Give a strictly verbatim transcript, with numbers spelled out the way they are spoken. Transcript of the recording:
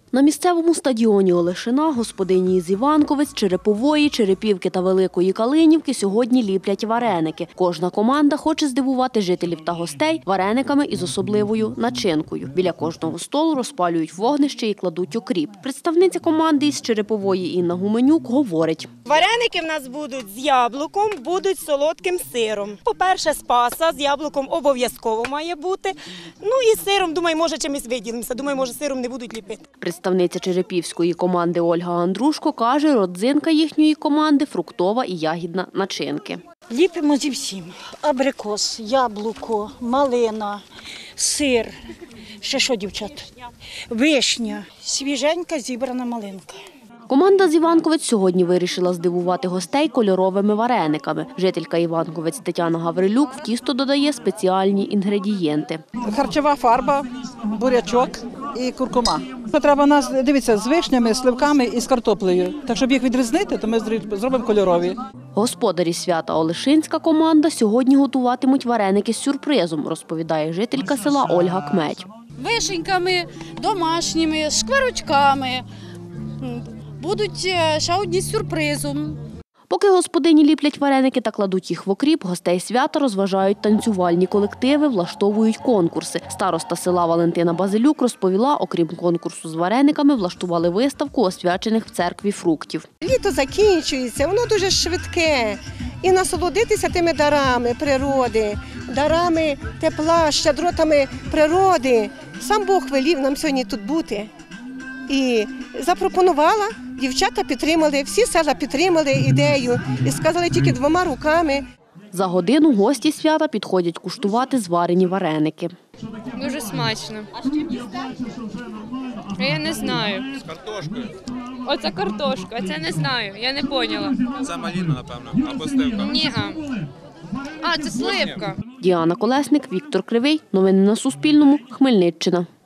На місцевому стадіоні Олешина господині із Іванковець, Черепової, Черепівки та Великої Калинівки сьогодні ліплять вареники. Кожна команда хоче здивувати жителів та гостей варениками із особливою начинкою. Біля кожного столу розпалюють вогнище і кладуть окріп. Представниця команди із Черепової Інна Гуменюк говорить. Вареники в нас будуть з яблуком, будуть з солодким сиром. По-перше, спаса з яблуком обов'язково має бути. Ну і з сиром, думаю, може чимось виділимося. Думаю, може сиром не будуть ліпити. Представниця черепівської команди Ольга Андрушко каже, родзинка їхньої команди – фруктова і ягідна начинки. Ліпимо зі всім. Абрикос, яблуко, малина, сир. Ще що, дівчат? Вишня, свіженька зібрана малинка. Команда з Іванковець сьогодні вирішила здивувати гостей кольоровими варениками. Жителька Іванковець Тетяна Гаврилюк в тісто додає спеціальні інгредієнти. Харчова фарба, бурячок і куркума. Треба нас, дивіться, з вишнями, сливками і з картоплею. Так, щоб їх відрізнити, то ми зробимо кольорові. Господарі свята Олешинська команда сьогодні готуватимуть вареники з сюрпризом, розповідає жителька села Ольга Кметь. Вишеньками, домашніми, шкварочками. Будуть ще одні з сюрпризом. Поки господині ліплять вареники та кладуть їх в окріп, гостей свята розважають танцювальні колективи, влаштовують конкурси. Староста села Валентина Базилюк розповіла, окрім конкурсу з варениками, влаштували виставку освячених в церкві фруктів. Літо закінчується, воно дуже швидке. І насолодитися тими дарами природи, дарами тепла, щедротами природи. Сам Бог велів нам сьогодні тут бути. І запропонувала, дівчата підтримали, всі села підтримали ідею і сказали тільки двома руками. За годину гості свята підходять куштувати зварені вареники. Дуже смачно. Я не знаю. З картошкою. Оце картошка, а це не знаю, я не поняла. Це маліна, напевно, або сливка. Ні-а. А, це сливка. Діана Колесник, Віктор Кривий. Новини на Суспільному. Хмельниччина.